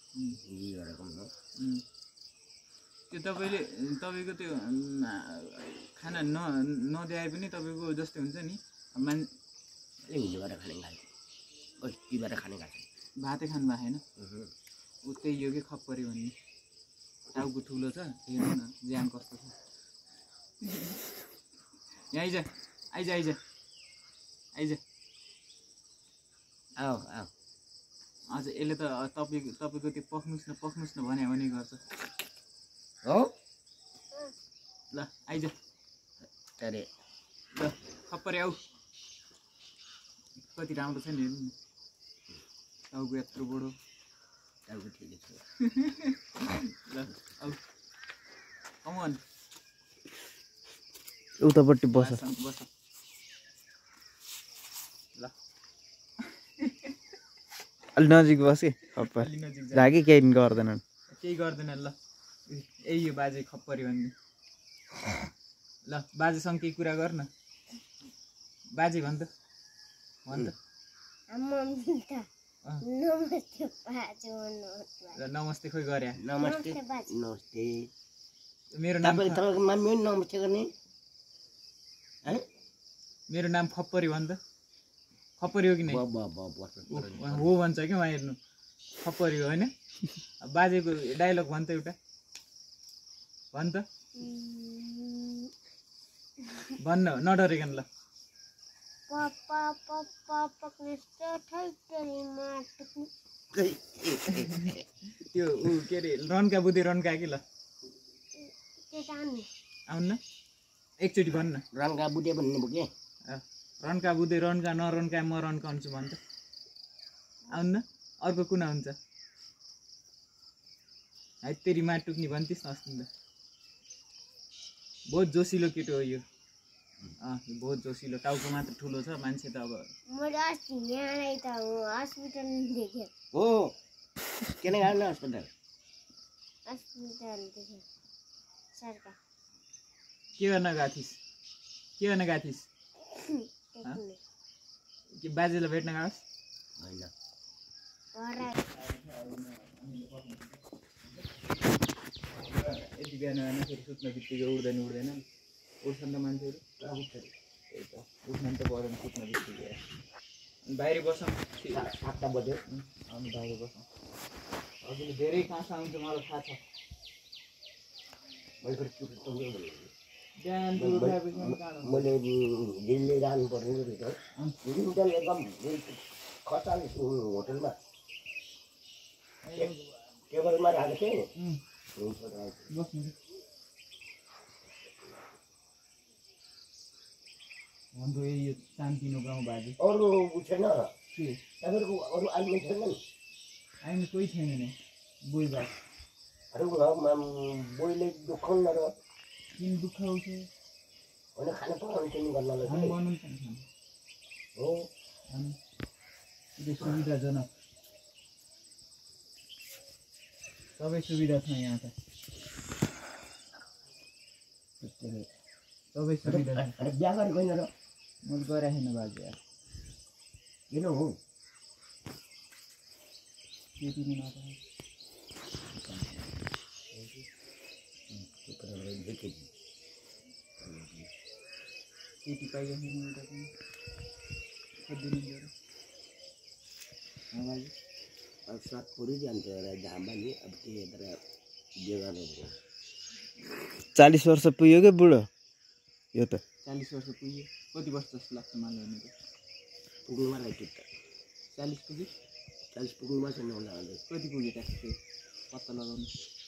त्यो तपाईको त्यो खाना नदिए पनि तपाईको जस्तै हुन्छ नि हिजोबाट खाने खाएको ओइ तिबाट खाने खाएको भातै खानु भएको छैन त्यही हो कि खप्परी भन्ने टाउको ठुलो छ हेर्नु न ज्यान कस्तो छ यहाँ आइज आऊ आऊ अझ यसले त तपाईँको त्यो पख्नुस् न भने गर्छ हो ल आइज अरे ल खप्परी आऊ कति राम्रो छ नि हेर्नु न टाउको यत्रो बडो टाउको ठिकै छ ल आऊ कमन उतापट्टि बस ल अलि नजिक बस कि खप्पर झाकी केही गर्दैनन् केही गर्दैन ल यही हो बाजे खप्परी भन्ने ल बाजेसँग केही कुरा गर न बाजे भन् त नमस्ते खोइ गरे नमस्ते नमस्ते मेरो नाम मम्मी नमस्ते गर्ने मेरो नाम खप्परी भन् त खप्परी हो कि नै हो भन्छ क्या उहाँ हेर्नु खप्परी हो होइन बाजेको डायलग भन् त एउटा भन् त भन्न नडरिकन ल त्यो के अरे रन्का बुद्धि रन्का कि ल आउनु न एकचोटि भन्न रन्का बुद्धे भन्ने भयो के रन्का बुद्धे रन्का नरन्का म रन्का हुन्छु भन्छ आउनु न अर्को कुना हुन्छ है तेरी मा टुक्नी भन्थिस् न अस्ति त बहुत जोसिलो केटो हो यो बहुत जोसिलो टाउको मात्र ठुलो छ मान्छे त अब हो किन गाड्नु अस्पताल के गर्न गएको थिइस् के बाजेलाई भेट्न गएस् होइन यति बिहान फेरि सुत्न बित्तिकै उठ्दैन उठ्छन् त मान्छेहरू उठ्न त परेन सुत्न बित्तिकै बाहिर बसौँ 7 बज्यो अनि बाहिर बसौँ हजुरले धेरै काँसा आउँछ मलाई थाहा छ बिहान मैले दिल्ली जानुपर्ने एकदम खसाल होटलमा टेबलमा राखेको थिएँ हाम्रो यो शान्तिनो गाउँ बाजे अरू छैन के तपाईँहरूको अरू आइमे छैन आइमे कोही छैन नि बोइ बाज बोइले दुखाउन र किन दुःख आउँछ होइन खाना पकाउनु गर्नलाई बनाउनु छ हो अनि त्यो सुविधाजनक सबै सुविधा छ यहाँ त सबै सुविधा छ बिहा गरेको होइन र मैले गरेको छैन बाजे यार किन हो केटी पनि केटी पाइएको छैन एउटा पनि खोजिदिनु गएर बाजे अब सात पुरी जान्छ एउटा झाम्बा नि अब त्यो हेरेर बिहे गर्नु 40 वर्ष पुग्यो के बुढो यो त 40 वर्ष पुग्यो कति वर्ष जस्तो लाग्छ मलाई हेर्नु त पुग्नुमा लाग्यो 40 पुग्यो 40 पुग्नुमा छैन होला कति पुग्यो ट्याक्कै पत्ता लगाउनु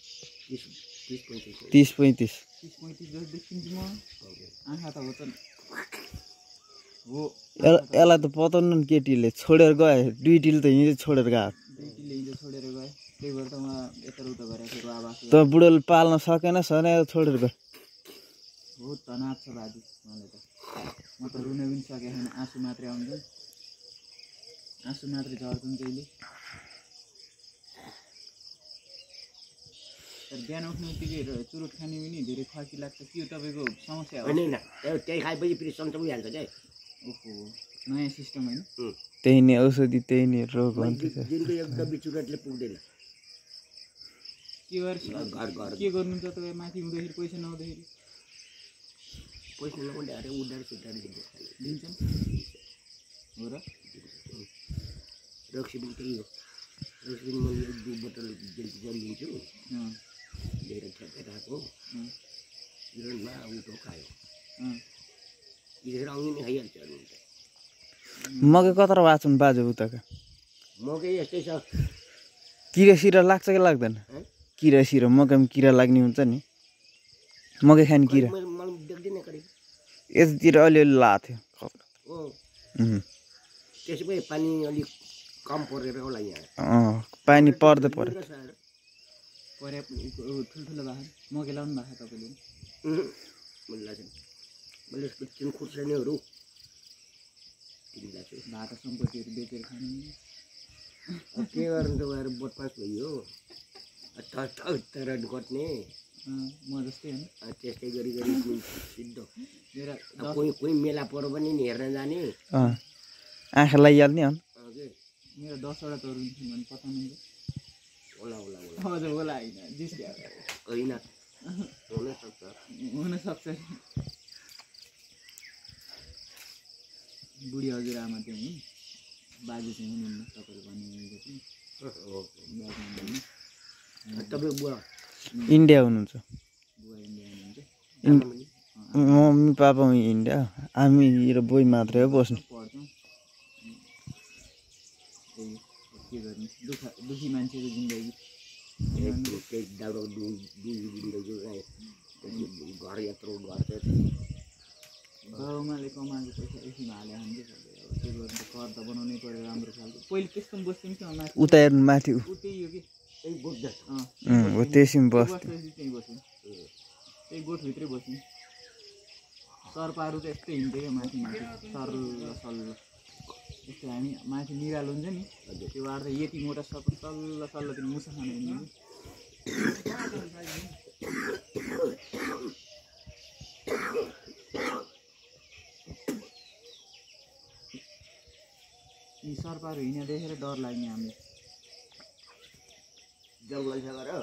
30 35 जस्तो देखिन्छ म आँखा त हो त हो यसलाई त पताउनु नि केटीले छोडेर गए दुईटीले त हिजो छोडेर गयो दुईटीले हिजो छोडेर गए त्यही भएर त म यताउता गरेको थिएँ आवाज त बुढोले पाल्न सकेन छोडेर गयो बहुत तनाव छ बाजे मलाई त म त रुन पनि सकेको छैन आँसु मात्रै आउँछ आँसु मात्रै झर्छन् त्यहीले तर बिहान उठ्ने बित्तिकै चुरोट खाने पनि धेरै खर्की लाग्छ के हो तपाईँको समस्या हो होइन त्यही खाएपछि फेरि सन्चो भइहाल्छ क्या ओहो नयाँ सिस्टम होइन त्यही नै औषधि त्यही नै रोग हुन्छ दिनको एकदम चुरोटले पुग्दैन के गर्छ के गर्नुहुन्छ तपाईँ माथि हुँदाखेरि पैसा नहुँदाखेरि पैसा नहुँदा अरे उधार सुधार दिन्छन् हो र रक्सी पनि त्यही हो रक्सी पनि मैले 2 बोतल जल लिन्छु लिएर ठ्याक्कै राखेको हिरोनमा उठो खायो यतिखेर आउने नै खाइहाल्छ अरू मकै कत्रो भएको छन् बाजे उताका मकै यस्तै छ किरा सिरा लाग्छ कि लाग्दैन किरा सिरा मकैमा किरा लाग्ने हुन्छ नि मकै खाने किरा मलाई देख्दैन करिब यतातिर अलिअलि लाग्थ्यो हो त्यसै पनि पानी अलिक कम परेर होला यहाँ पानी पर्दै पर्यो ठुल्ठुलो बाख्रा मकै लाउनु भएको तपाईँले मलाई लाग्छ मैले यसको चिन खुर्सानीहरू तिमीलाई चाहिँ भाका सम्पत्तिहरू बेचेर खानु के गर्नु त गएर बदमास भइयो तर घट्ने म जस्तै होइन त्यस्तै गरी गरी सिद्ध कोही मेला पऱ्यो भने नि हेर्न जाने आँखा लगाइहाल्ने हो मेरो 10वटा तरुण छन् भने पठाउनुहुन्छ होला होला होला हजुर होला होइन जिस्क्या होइन हुनसक्छ बुढी हजुरआमा चाहिँ हुन् बाजे चाहिँ हुनुहुन्न तपाईँले भन्नुभएको चाहिँ तपाईँ बुवा इन्डिया हुनुहुन्छ बुवा इन्डिया हुनुहुन्छ मम्मी पापा इन्डिया हामी र बोइ मात्रै हो बस्नु पढ्छौँ के गर्ने दुखी मान्छेको जिन्दगी घर यत्रो घर चाहिँ बाउमाले कमाएको पैसा एकछिन हाले हान्दै सक्यो अब के गर्नु घर त बनाउनै पऱ्यो राम्रो खालको पहिले त्यस्तो पनि बस्थ्यौँ कि माथि उता हेर्नु माथि ऊ त्यही हो कि त्यही बुझ्छ हो त्यसमा बस्नु त्यहीँ बस्यौँ त्यही गोठभित्रै बस्यौँ सर्पाहरू त यस्तै हिँड्थ्यो क्या माथि माथि सल्लो सल्लो यस्तो हामी माथि निराल हुन्छ नि त्यो आएर यति मोटा सर्प सल्लो सल्लो त्यो मुसा खान हिँड्नु यी सर्पहरू हिँडेर देखेर डर लाग्ने हामीले जङ्गल छ गर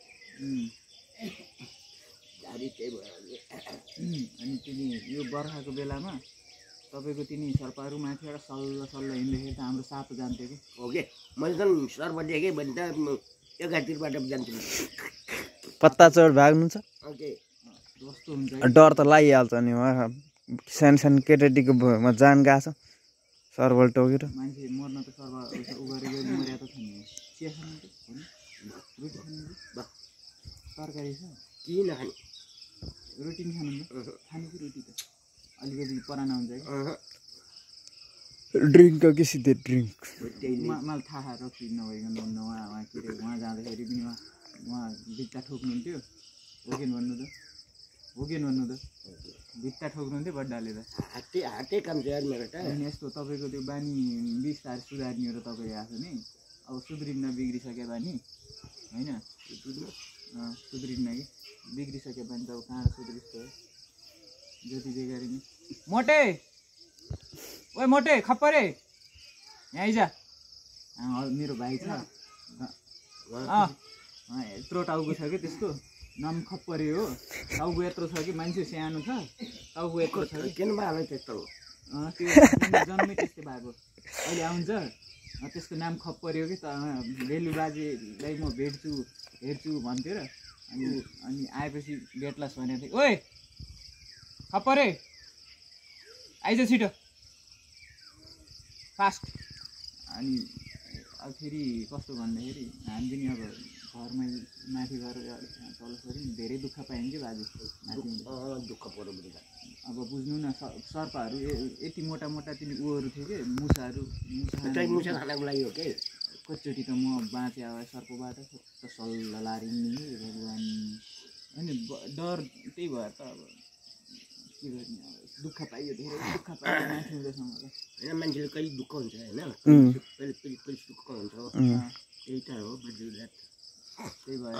झारी त्यही भयो अनि तिनी यो बर्खाको बेलामा तपाईँको तिनी सर्पहरू माथिबाट सल्लो सल्लो हिँड्दाखेरि त हाम्रो सातो जान्थ्यो कि हो कि मैले त सर्प देखेँ भने त एकातिरबाट जान्छु पत्ता चढ भाग्नु छ ओके कस्तो हुन्छ डर त लागिहाल्छ नि उहाँ सानो सानो केटाकेटीको भुइँमा जान गएको छ सर्बल टोकेर मान्छे मर्न त सर्प उ गरेर मर्या त छैन चिया खानु त रोटी खानु तरकारी छ किन खाने रोटी नि खानु खानु कि रोटी त अलिकति पराना हुन्छ कि ड्रिङ्क कि सिधै ड्रिङ्क मलाई थाहा रक्सी नभइकन उहाँ के अरे उहाँ जाँदाखेरि पनि उहाँ भित्ता ठोक्नुहुन्थ्यो हो कि भन्नु त हो कि भन्नु त भित्ता ठोक्नुहुन्थ्यो बड्डाले त हातै काम छ यार मेरो त अनि यस्तो तपाईँको त्यो बानी बिस्तारै सुधार्ने हो र तपाईँ आएको नि अब सुध्रिन्न बिग्रिसक्यो बानी होइन सुध्रिन्न कि बिग्रिसक्यो भने त अब कहाँ सुध्रिस् त जति जे गरे नि मोटे ओए मोटे खप्परे यहाँ आइज मेरो भाइ छ यत्रो टाउको छ कि त्यसको नाम खप्परे हो टाउको यत्रो छ कि मान्छे सानो छ टाउको यत्रो छ कि किन भयो त्यत्रो त्यो जन्मै त्यस्तै भएको अहिले आउँछ त्यसको नाम खप्परे हो कि त रेलु बाजेलाई म भेट्छु हेर्छु भन्थ्यो र अनि आएपछि भेट्लास भनेको थिएँ ओए खप्परे आइज छिटो फास्ट अनि अब फेरि कस्तो भन्दाखेरि हामी पनि अब घरमै माथि गएर तलसरी धेरै दुःख पायौँ कि बाजे दुःख पऱ्यो अब बुझ्नु न सर्पहरू यति मोटा मोटा तिनी उहरू थियो कि मुसाहरू मुसा खानको लागि हो कि कतिचोटि त म बाँचे अब सर्पबाट सल्लाह लारिने भगवान् होइन डर त्यही भएर त अब के गर्ने अब दुःख पाइयो धेरै दुःख पाइयो माथि हुँदैसँग त होइन मान्छेले कहिले दुःख हुन्छ होइन कहिले सुख हुन्छ त्यही त हो त्यही भएर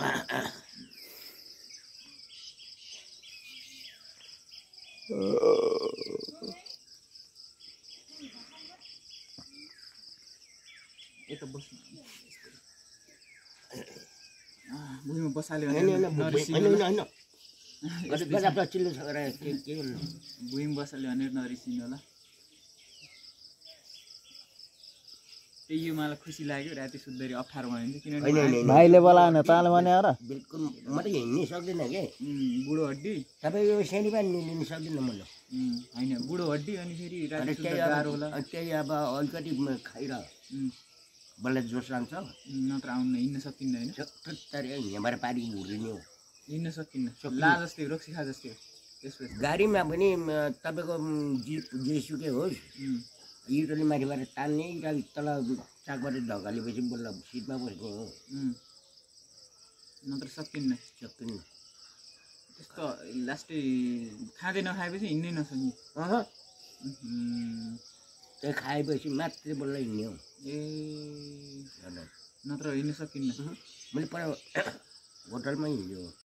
यता बस्नु भुइँमा बसाल्यो होइन होइन भने होइन होइन होइन गजब चिल्लो छ के गर्नु भुइँमा बसाल्यो भने नरिसिनु होला त्यही यो मलाई खुसी लाग्यो राति सुत्दाखेरि अप्ठ्यारो भयो भने किनभने भाइले बोलाएन तँले भने हो र बिल्कुल म त हिँड्नै सक्दिनँ के बुढो हड्डी तपाईँ यो सानो पनि लिनु सक्दिनँ म ल होइन बुढो हड्डी अनि फेरि राति अनि सुत्दा गाह्रो होला त्यही अब अलिकति खाएर बल्ल जोस आउँछ नत्र आउनु हिँड्न सकिन्न होइन यहाँबाट पारी हुर्ने हो हिँड्न सकिन्न ला जस्तै हो रक्सी खा जस्तै हो त्यसपछि गाडीमा पनि तपाईँको जिप जेसुकै होस् युटोले माथिबाट तान्ने तल चाकबाट ढकालेपछि बल्ल सिटमा बस्ने हो नत्र सकिन्न सक्दिनँ त्यस्तो लास्टै खाँदै नखाएपछि हिँड्नै नसक्ने त्यो खाएपछि मात्रै बल्ल हिँड्ने हो ए नत्र हिँड्न सकिन्न मैले पर होटलमा हिँड्यो